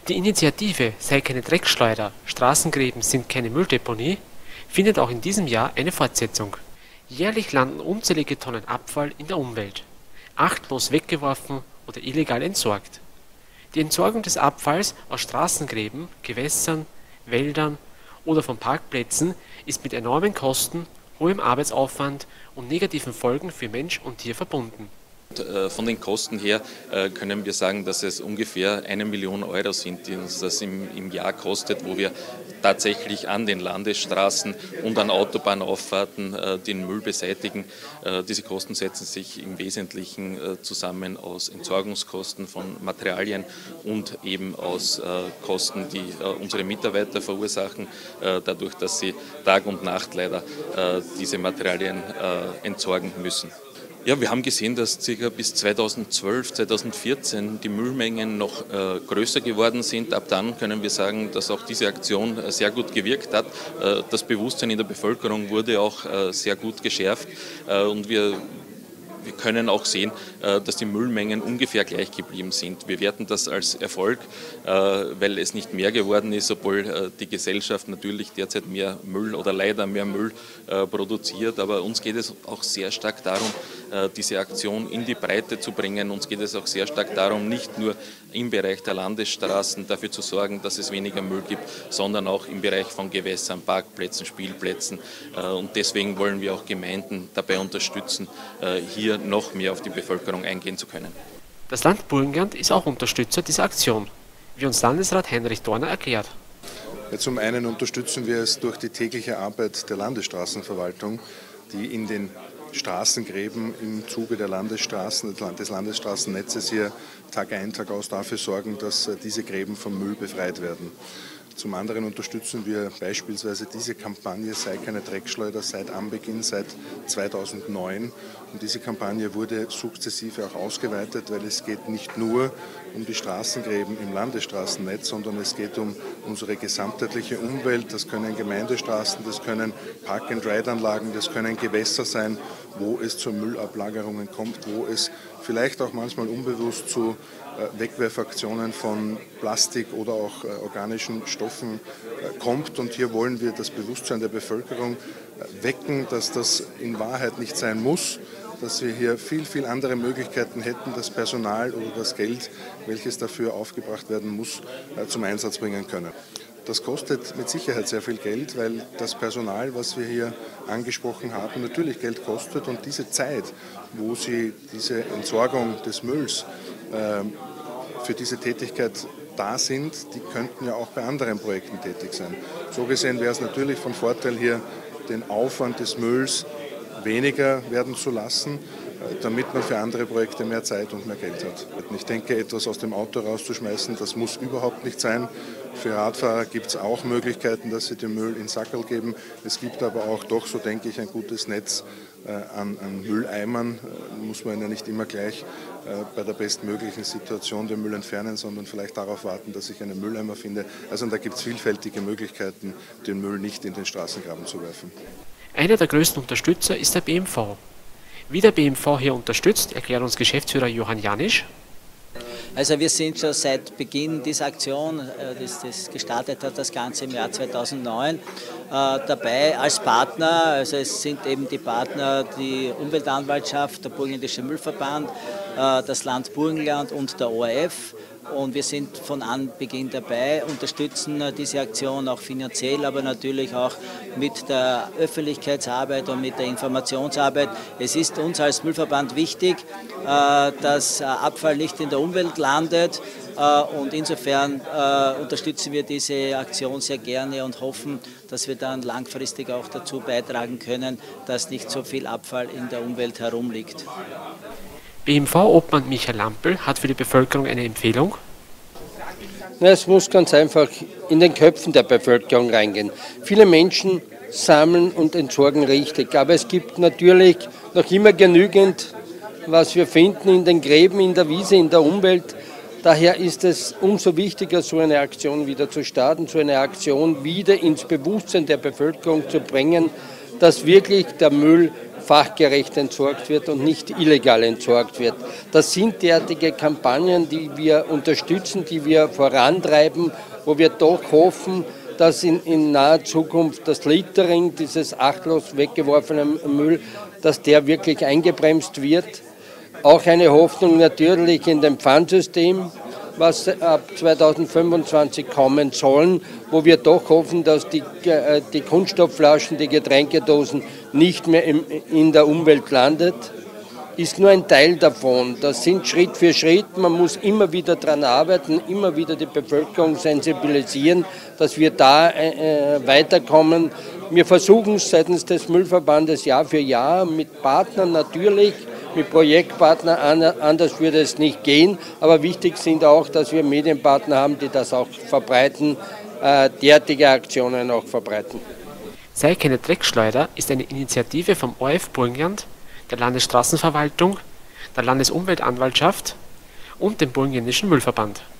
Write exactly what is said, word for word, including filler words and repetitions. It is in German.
Die Initiative Sei keine Dreckschleuder, Straßengräben sind keine Mülldeponie findet auch in diesem Jahr eine Fortsetzung. Jährlich landen unzählige Tonnen Abfall in der Umwelt, achtlos weggeworfen oder illegal entsorgt. Die Entsorgung des Abfalls aus Straßengräben, Gewässern, Wäldern oder von Parkplätzen ist mit enormen Kosten, hohem Arbeitsaufwand und negativen Folgen für Mensch und Tier verbunden. Von den Kosten her können wir sagen, dass es ungefähr eine Million Euro sind, die uns das im, im Jahr kostet, wo wir tatsächlich an den Landesstraßen und an Autobahnauffahrten den Müll beseitigen. Diese Kosten setzen sich im Wesentlichen zusammen aus Entsorgungskosten von Materialien und eben aus Kosten, die unsere Mitarbeiter verursachen, dadurch, dass sie Tag und Nacht leider diese Materialien entsorgen müssen. Ja, wir haben gesehen, dass ca. bis zweitausendzwölf, zweitausendvierzehn die Müllmengen noch äh, größer geworden sind. Ab dann können wir sagen, dass auch diese Aktion äh, sehr gut gewirkt hat. Äh, das Bewusstsein in der Bevölkerung wurde auch äh, sehr gut geschärft äh, und wir Wir können auch sehen, dass die Müllmengen ungefähr gleich geblieben sind. Wir werten das als Erfolg, weil es nicht mehr geworden ist, obwohl die Gesellschaft natürlich derzeit mehr Müll oder leider mehr Müll produziert. Aber uns geht es auch sehr stark darum, diese Aktion in die Breite zu bringen. Uns geht es auch sehr stark darum, nicht nur im Bereich der Landesstraßen dafür zu sorgen, dass es weniger Müll gibt, sondern auch im Bereich von Gewässern, Parkplätzen, Spielplätzen. Und deswegen wollen wir auch Gemeinden dabei unterstützen, hier noch mehr auf die Bevölkerung eingehen zu können. Das Land Burgenland ist auch Unterstützer dieser Aktion, wie uns Landesrat Heinrich Dorner erklärt. Ja, zum einen unterstützen wir es durch die tägliche Arbeit der Landesstraßenverwaltung, die in den Straßengräben im Zuge der Landesstraßen, des Landesstraßennetzes hier Tag ein, Tag aus dafür sorgen, dass diese Gräben vom Müll befreit werden. Zum anderen unterstützen wir beispielsweise diese Kampagne Sei keine Dreckschleuder seit Anbeginn, seit zweitausendneun. Und diese Kampagne wurde sukzessive auch ausgeweitet, weil es geht nicht nur um die Straßengräben im Landesstraßennetz, sondern es geht um unsere gesamtheitliche Umwelt. Das können Gemeindestraßen, das können Park-and-Ride-Anlagen, das können Gewässer sein, wo es zu Müllablagerungen kommt, wo es vielleicht auch manchmal unbewusst zu Wegwerfaktionen von Plastik oder auch organischen Stoffen kommt. Und hier wollen wir das Bewusstsein der Bevölkerung wecken, dass das in Wahrheit nicht sein muss, dass wir hier viel, viel andere Möglichkeiten hätten, das Personal oder das Geld, welches dafür aufgebracht werden muss, zum Einsatz bringen können. Das kostet mit Sicherheit sehr viel Geld, weil das Personal, was wir hier angesprochen haben, natürlich Geld kostet und diese Zeit, wo sie diese Entsorgung des Mülls äh, für diese Tätigkeit da sind, die könnten ja auch bei anderen Projekten tätig sein. So gesehen wäre es natürlich von Vorteil, hier den Aufwand des Mülls weniger werden zu lassen, damit man für andere Projekte mehr Zeit und mehr Geld hat. Ich denke, etwas aus dem Auto rauszuschmeißen, das muss überhaupt nicht sein. Für Radfahrer gibt es auch Möglichkeiten, dass sie den Müll in Sackerl geben. Es gibt aber auch doch, so denke ich, ein gutes Netz äh, an, an Mülleimern. Äh, muss man ja nicht immer gleich äh, bei der bestmöglichen Situation den Müll entfernen, sondern vielleicht darauf warten, dass ich einen Mülleimer finde. Also da gibt es vielfältige Möglichkeiten, den Müll nicht in den Straßengraben zu werfen. Einer der größten Unterstützer ist der B M V. Wie der B M V hier unterstützt, erklärt uns Geschäftsführer Johann Janisch. Also wir sind schon seit Beginn dieser Aktion, das, das gestartet hat das Ganze im Jahr zweitausendneun, äh, dabei als Partner. Also es sind eben die Partner die Umweltanwaltschaft, der Burgenländische Müllverband, äh, das Land Burgenland und der O R F. Und wir sind von Anbeginn dabei, unterstützen diese Aktion auch finanziell, aber natürlich auch mit der Öffentlichkeitsarbeit und mit der Informationsarbeit. Es ist uns als Müllverband wichtig, dass Abfall nicht in der Umwelt landet. Und insofern unterstützen wir diese Aktion sehr gerne und hoffen, dass wir dann langfristig auch dazu beitragen können, dass nicht so viel Abfall in der Umwelt herumliegt. B M V-Obmann Michael Lampel hat für die Bevölkerung eine Empfehlung. Es muss ganz einfach in den Köpfen der Bevölkerung reingehen. Viele Menschen sammeln und entsorgen richtig, aber es gibt natürlich noch immer genügend, was wir finden in den Gräben, in der Wiese, in der Umwelt. Daher ist es umso wichtiger, so eine Aktion wieder zu starten, so eine Aktion wieder ins Bewusstsein der Bevölkerung zu bringen, dass wirklich der Müll fachgerecht entsorgt wird und nicht illegal entsorgt wird. Das sind derartige Kampagnen, die wir unterstützen, die wir vorantreiben, wo wir doch hoffen, dass in, in naher Zukunft das Littering, dieses achtlos weggeworfenen Müll, dass der wirklich eingebremst wird. Auch eine Hoffnung natürlich in dem Pfandsystem, was ab zweitausendfünfundzwanzig kommen sollen, wo wir doch hoffen, dass die, die Kunststoffflaschen, die Getränkedosen nicht mehr im, in der Umwelt landet, ist nur ein Teil davon. Das sind Schritt für Schritt. Man muss immer wieder daran arbeiten, immer wieder die Bevölkerung sensibilisieren, dass wir da äh, weiterkommen. Wir versuchen es seitens des Müllverbandes Jahr für Jahr mit Partnern natürlich, mit Projektpartnern, anders würde es nicht gehen. Aber wichtig sind auch, dass wir Medienpartner haben, die das auch verbreiten, äh, derartige Aktionen auch verbreiten. Sei keine Dreckschleuder ist eine Initiative vom O R F Burgenland, der Landesstraßenverwaltung, der Landesumweltanwaltschaft und dem Burgenländischen Müllverband.